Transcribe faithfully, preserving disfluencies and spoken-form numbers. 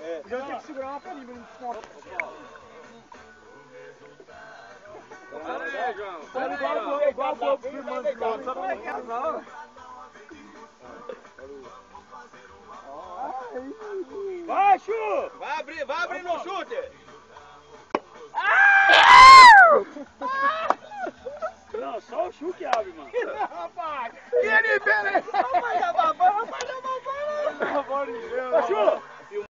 É. Já tem que segurar uma carimba no desconto. Aí, João. Pode igual, igual o povo firmando de carro. Só como é que é, não? Vai, Chu! Vai abrir, vai abrir no chute! Não, só o Chu que abre, mano. Não, rapaz! E ele, pera aí! Rapaz, da babá, rapaz, da babá! Chu!